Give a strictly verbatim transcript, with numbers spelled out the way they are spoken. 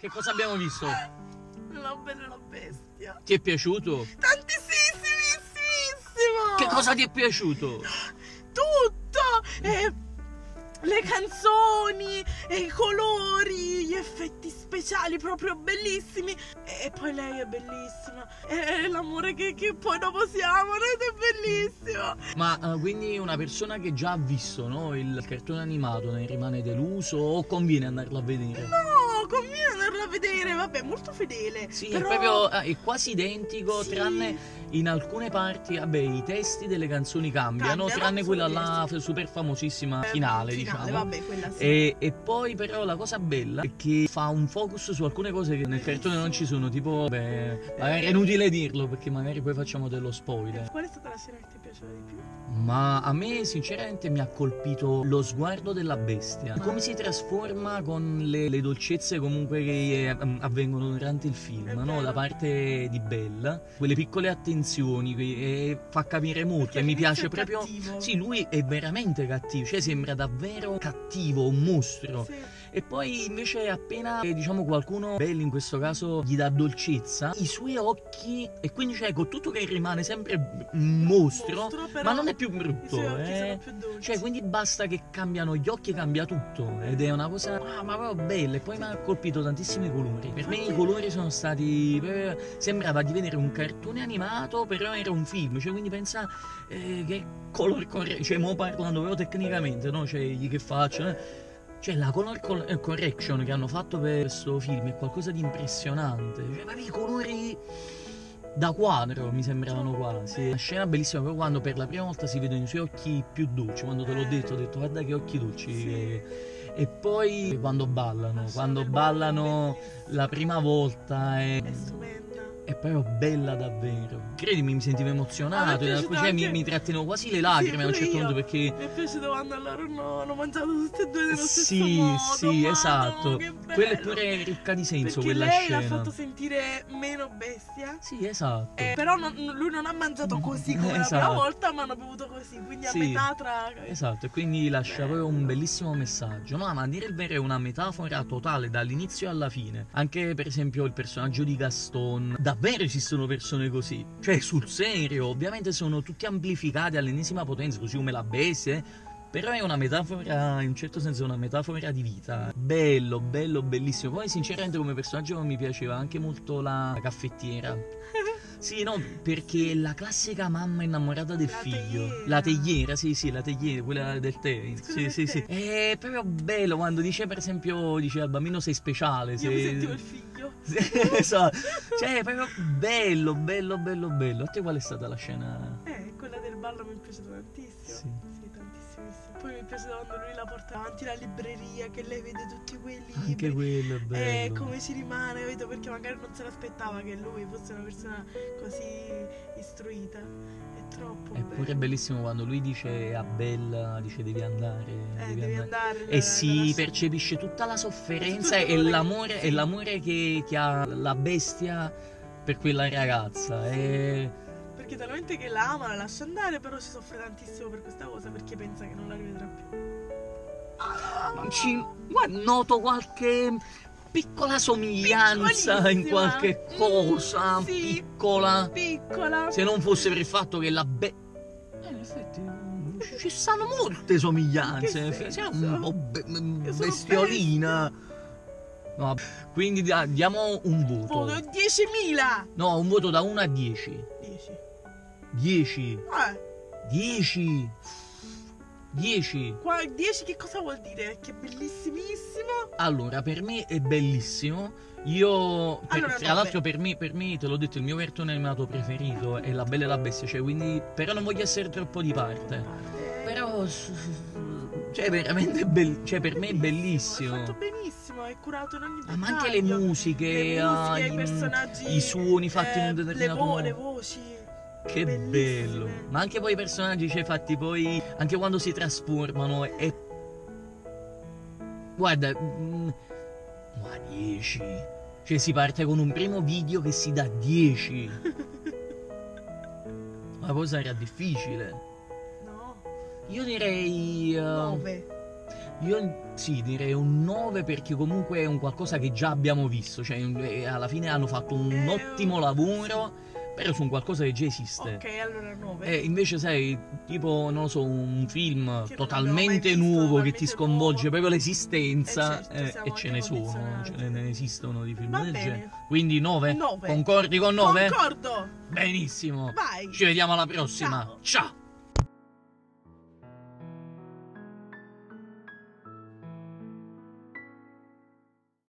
Che cosa abbiamo visto? La Bella e la Bestia. Ti è piaciuto? Tantissimissimo! Che cosa ti è piaciuto? Tutto! Eh, le canzoni, e i colori, gli effetti speciali proprio bellissimi. E poi lei è bellissima. E l'amore che, che poi dopo si amano ed è bellissimo. Ma uh, quindi una persona che già ha visto, no, il cartone animato ne rimane deluso o conviene andarlo a vedere? No, conviene andarlo a vedere, vabbè, molto fedele. Sì, però... è proprio ah, è quasi identico, Sì. tranne in alcune parti, vabbè, i testi delle canzoni cambiano, Cambiano, tranne sono quella là testi. super famosissima Eh, finale, finale, diciamo. vabbè, quella sì. E, e poi però la cosa bella è che fa un focus su alcune cose che nel cartone non ci sono, tipo, beh, magari è inutile dirlo perché magari poi facciamo dello spoiler. Qual è stata la scena che ti è piaciuta di più? Ma a me sinceramente mi ha colpito lo sguardo della bestia, come si trasforma con le, le dolcezze comunque che eh, avvengono durante il film, È no? vero. Da parte di Bella, quelle piccole attenzioni che eh, fa capire molto. Perché E mi all'inizio piace è proprio. cattivo. Sì, lui è veramente cattivo, cioè sembra davvero cattivo, un mostro. Sì. E poi invece appena eh, diciamo qualcuno, Belli in questo caso, gli dà dolcezza, i suoi occhi, e quindi cioè con tutto che rimane sempre un mostro, Mostro, però ma non è più i brutto, suoi occhi eh. sono più dolci. Cioè quindi basta che cambiano gli occhi, cambia tutto, ed è una cosa ah, ma proprio bella. E poi mi ha colpito tantissimi colori, per me i colori sono stati eh, sembrava di vedere un cartone animato, però era un film, cioè quindi pensa eh, che color correction, cioè mo parlando proprio tecnicamente, no? Cioè gli che faccio eh. Cioè la color correction che hanno fatto per questo film è qualcosa di impressionante. Cioè proprio i colori da quadro mi sembravano quasi. Una scena bellissima proprio quando per la prima volta si vedono i suoi occhi più dolci. Quando te l'ho detto, ho detto guarda che occhi dolci. Sì. E, e poi quando ballano, La quando scena del ballano bellissimo. la prima volta è, È stupenda. è proprio bella davvero. Credimi, mi sentivo Ah, mi è emozionato. piaciuto Cioè, mi, anche- mi trattenuvo quasi le lacrime Sì, a un pure certo io. punto perché. Mi è piaciuto quando allora hanno, hanno mangiato tutte e due nello stesso Sì, modo. sì, Madonna, esatto. che bello. Quella è pure ricca di senso, Perché quella lei scena. l'ha fatto sentire meno bestia. Sì, esatto. Eh, però non- lui non ha mangiato così come la Esatto. prima volta, ma hanno bevuto così. Quindi a Sì. metà tra. Esatto, e quindi lascia proprio un bellissimo messaggio. No, ma a dire il vero è una metafora totale dall'inizio alla fine. Anche per esempio il personaggio di Gaston. Davvero esistono persone così. Cioè, sul serio, ovviamente sono tutti amplificati all'ennesima potenza, così come la bestia. eh. Però è una metafora, in un certo senso è una metafora di vita. Bello, bello, bellissimo. Poi sinceramente come personaggio mi piaceva anche molto la caffettiera. Sì, no, perché la classica mamma innamorata del La figlio. teiera. La teiera, sì, sì, la teiera, quella del tè. Sì, del sì, tè. sì. È proprio bello quando dice, per esempio, dice al bambino sei speciale. Io sei... mi sentivo il figlio. Sì, esatto. Cioè, è proprio bello, bello, bello, bello. A te qual è stata la scena? Eh, quella del ballo mi è piaciuta tantissimo. Sì. Sì, tantissimissimo. Poi mi è piaciuta quando lui la porta avanti la libreria, che lei vede tutti quei libri. Anche quello è E bello. come ci rimane, capito? Perché magari non se l'aspettava che lui fosse una persona così istruita. È troppo È bello. pure bellissimo quando lui dice a Bella, dice devi andare, Eh, devi devi andare. andare. E la- si la lasci- percepisce tutta la sofferenza Tutto e quello che- l'amore, sì. e l'amore che, che ha la bestia per quella ragazza. E... Perché talmente che la ama, la lascia andare, però si soffre tantissimo per questa cosa perché pensa che non la rivedrà più. Ci... guarda, noto qualche piccola somiglianza in Piccolissima. qualche cosa, Mm, sì. piccola. Piccola. Se non fosse per il fatto che la be... Eh, in effetti ci- ci stanno molte somiglianze. In che Sei un senso? po' be- Io sono bestiolina. No, quindi da- diamo un voto. Voto diecimila. No, un voto da uno a dieci. dieci. dieci. Eh, dieci. dieci. qua dieci che cosa vuol dire? Che è bellissimissimo. Allora, per me è bellissimo. Io, per- Allora, tra no, l'altro, per me, per me, te l'ho detto, il mio cartone animato preferito è La Bella e la Bestia. Cioè, quindi, però non voglio essere troppo di parte. Però, s- s- cioè, veramente bello. Cioè, per me è È bellissimo. fatto benissimo, è curato in ogni Ah, dettaglio. ma anche le musiche, le ah, musiche, i, i personaggi, i suoni fatti in un eh, determinato le, vo- modo. le voci. Che bellissime. bello. Ma anche poi i personaggi, cioè, fatti poi, anche quando si trasformano, è... Guarda, mm, ma dieci. Cioè, si parte con un primo video che si dà dieci. La cosa era difficile. No, Io direi... uh, nove. Io sì, direi un nove perché comunque è un qualcosa che già abbiamo visto, cioè eh, alla fine hanno fatto un Eh, ottimo lavoro, però su un qualcosa che già esiste. Ok, allora nove. E invece sai, tipo, non lo so, un film Che non totalmente abbiamo mai visto, nuovo che talmente ti sconvolge nuovo. proprio l'esistenza, Eh certo, eh, siamo e ce anche ne sono, condizionati. ce ne esistono di film Va del bene. genere. Quindi nove? Nove. Concordi con nove? Concordo. Benissimo. Vai. Ci vediamo alla prossima. Ciao. Ciao.